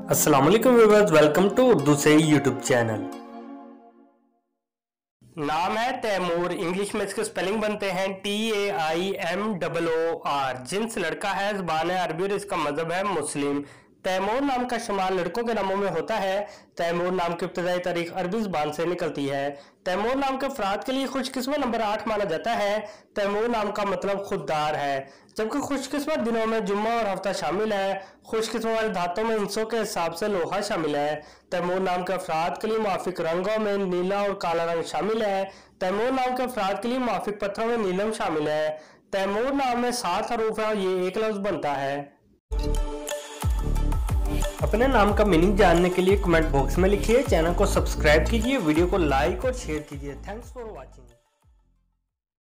अस्सलाम वालेकुम viewers, welcome to Urdu से यूट्यूब चैनल। नाम है तैमूर। इंग्लिश में इसके स्पेलिंग बनते हैं TAIMOOR। जिन्स लड़का है, ज़बान है अरबी और इसका मजहब है मुस्लिम। तैमूर नाम का शुमार लड़कों के नामों में होता है। तैमूर नाम की इब्तदाई तारीख अरबी ज़बान से निकलती है। तैमूर नाम के अफराद के लिए खुशकिस्मत नंबर 8 माना जाता है। तैमूर नाम का मतलब खुददार है, जबकि खुशकिस्मत दिनों में जुम्मा और हफ्ता शामिल है। खुशकिस्मत वाले धातों में इंसों के हिसाब से लोहा शामिल है। तैमूर नाम के अफराद के लिए मुआफिक रंगों में नीला और काला रंग शामिल है। तैमूर नाम के अफराद के लिए मुआफिक पत्थरों में नीलम शामिल है। तैमूर नाम में 7 हरूफ है और ये एक लफ्ज बनता है। अपने नाम का मीनिंग जानने के लिए कमेंट बॉक्स में लिखिए। चैनल को सब्सक्राइब कीजिए, वीडियो को लाइक और शेयर कीजिए। Thanks for watching.